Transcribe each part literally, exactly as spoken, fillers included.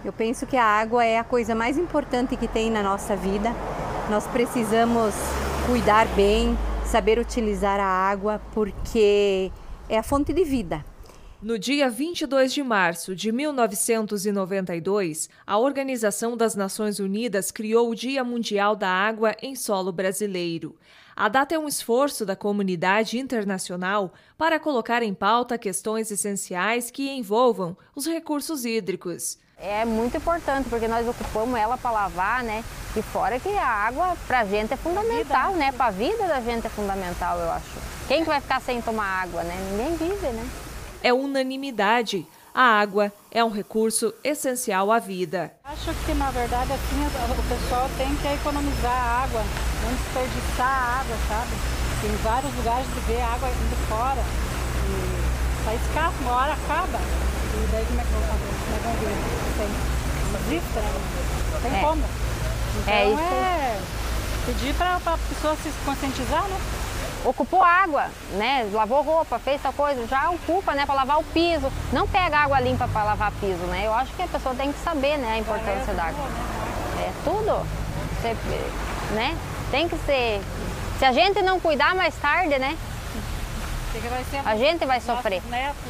Eu penso que a água é a coisa mais importante que tem na nossa vida. Nós precisamos cuidar bem, saber utilizar a água, porque é a fonte de vida. No dia vinte e dois de março de mil novecentos e noventa e dois, a Organização das Nações Unidas criou o Dia Mundial da Água em solo brasileiro. A data é um esforço da comunidade internacional para colocar em pauta questões essenciais que envolvam os recursos hídricos. É muito importante, porque nós ocupamos ela para lavar, né? E fora que a água para a gente é fundamental, né? Para a vida da gente é fundamental, eu acho. Quem que vai ficar sem tomar água, né? Ninguém vive, né? É unanimidade. A água é um recurso essencial à vida. Acho que, na verdade, assim, o pessoal tem que economizar a água, não desperdiçar a água, sabe? Tem vários lugares de ver água indo fora e sai escassa, uma hora acaba. E daí como é que vão fazer? Como é que vão ver? Tem existe, né? Tem é. como. Então é, isso. é pedir para a pessoa se conscientizar, né? Ocupou água, né? Lavou roupa, fez tal coisa, já ocupa, né? Para lavar o piso. Não pega água limpa para lavar piso, né? Eu acho que a pessoa tem que saber, né? A importância da água. É tudo. Você, né? Tem que ser. Se a gente não cuidar mais tarde, né? A gente vai sofrer.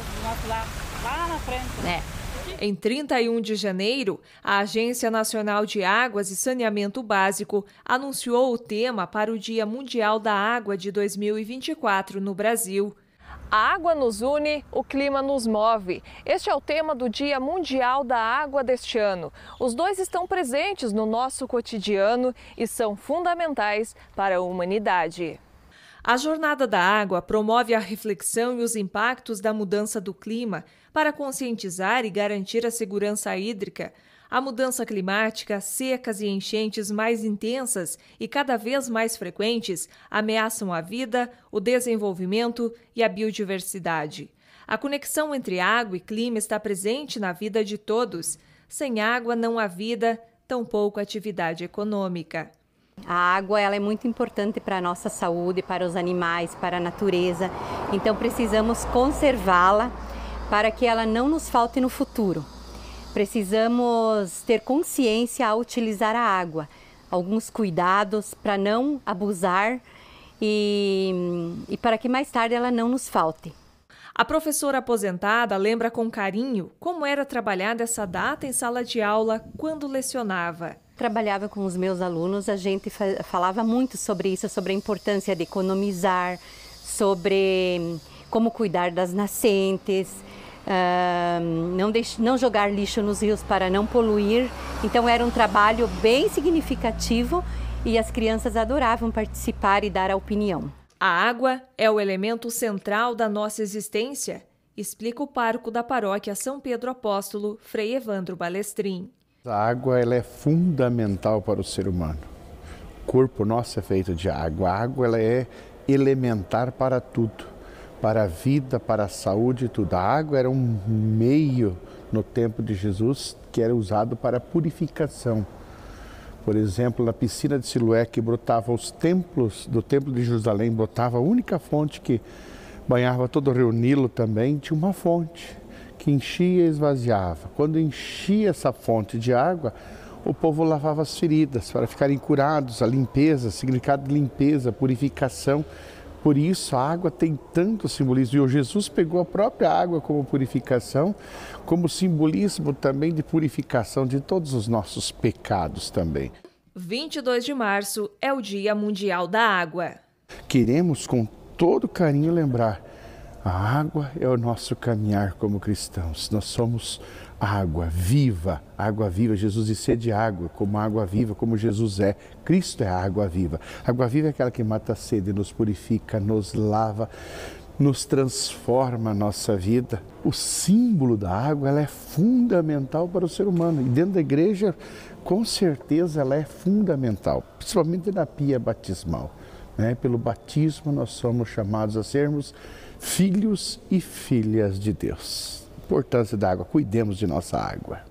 Lá na frente. É. Em trinta e um de janeiro, a Agência Nacional de Águas e Saneamento Básico anunciou o tema para o Dia Mundial da Água de dois mil e vinte e quatro no Brasil. A água nos une, o clima nos move. Este é o tema do Dia Mundial da Água deste ano. Os dois estão presentes no nosso cotidiano e são fundamentais para a humanidade. A Jornada da Água promove a reflexão e os impactos da mudança do clima para conscientizar e garantir a segurança hídrica. A mudança climática, secas e enchentes mais intensas e cada vez mais frequentes ameaçam a vida, o desenvolvimento e a biodiversidade. A conexão entre água e clima está presente na vida de todos. Sem água não há vida, tampouco atividade econômica. A água ela é muito importante para a nossa saúde, para os animais, para a natureza. Então precisamos conservá-la para que ela não nos falte no futuro. Precisamos ter consciência ao utilizar a água, alguns cuidados para não abusar e, e para que mais tarde ela não nos falte. A professora aposentada lembra com carinho como era trabalhada essa data em sala de aula quando lecionava. Trabalhava com os meus alunos, a gente falava muito sobre isso, sobre a importância de economizar, sobre como cuidar das nascentes, uh, não, deixe, não jogar lixo nos rios para não poluir. Então era um trabalho bem significativo e as crianças adoravam participar e dar a opinião. A água é o elemento central da nossa existência, explica o pároco da paróquia São Pedro Apóstolo, Frei Evandro Balestrin. A água ela é fundamental para o ser humano. O corpo nosso é feito de água. A água ela é elementar para tudo, para a vida, para a saúde e tudo. A água era um meio no tempo de Jesus que era usado para a purificação. Por exemplo, na piscina de Siloé, que brotava os templos do Templo de Jerusalém, brotava a única fonte que banhava todo o rio Nilo também, tinha uma fonte que enchia e esvaziava. Quando enchia essa fonte de água, o povo lavava as feridas para ficarem curados, a limpeza, significado de limpeza, purificação. Por isso a água tem tanto simbolismo. E o Jesus pegou a própria água como purificação, como simbolismo também de purificação de todos os nossos pecados também. vinte e dois de março é o Dia Mundial da Água. Queremos com todo carinho lembrar, a água é o nosso caminhar como cristãos. Nós somos água viva, água viva. Jesus disse de água, como água viva, como Jesus é. Cristo é a água viva. A água viva é aquela que mata a sede, nos purifica, nos lava, nos transforma a nossa vida. O símbolo da água ela é fundamental para o ser humano. E dentro da igreja, com certeza, ela é fundamental, principalmente na pia batismal. Né? Pelo batismo, nós somos chamados a sermos filhos e filhas de Deus. Importância da água, cuidemos de nossa água.